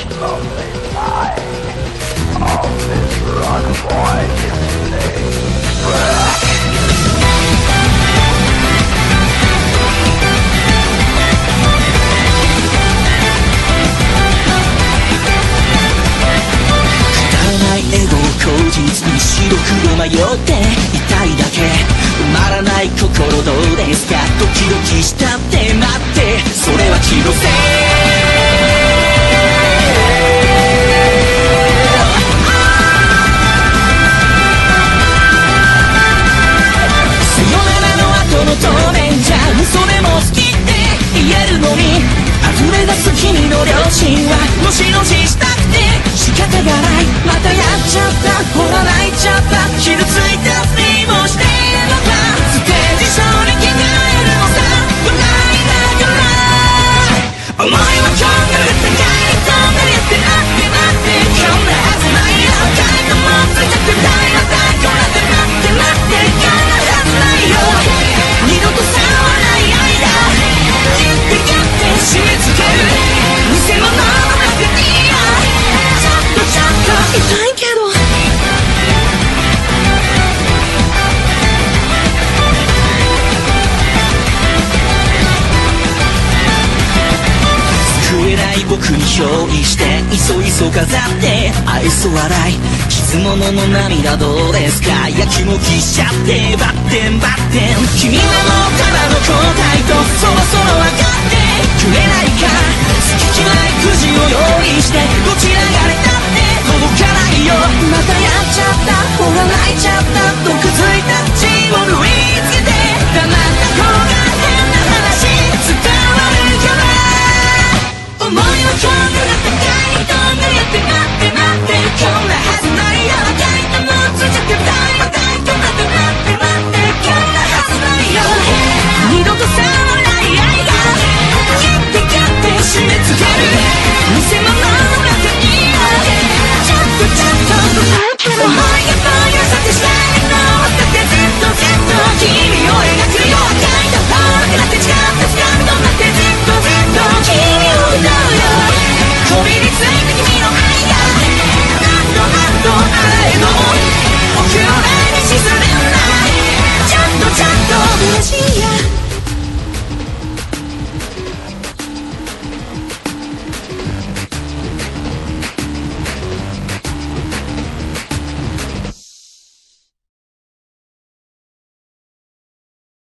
実に白黒迷って痛いだけ埋まらない心どうですか。ドキドキしたって待ってそれは気のせい。さよならの後の答弁じゃ嘘でも好きって言えるのに溢れ出す君の良心はのしのししたくて仕方がない。またやっちゃったほら泣いちゃった傷ついたふりもしているのか。ステージ上に着替えるのさ笑いながら思いはこんがる高い飛んでってあって待ってこんなはずないよ。誰かもついちゃってたいなだこらで待って待ってこんなはずないよ。二度と触らない間ギュッてギュッて締め付ける偽物の中にはちょっと痛いけど救えない僕に憑依していそいそ飾って愛想笑い傷物の涙どうですか。やきもきしちゃってバッテンバッテン君はもうただの声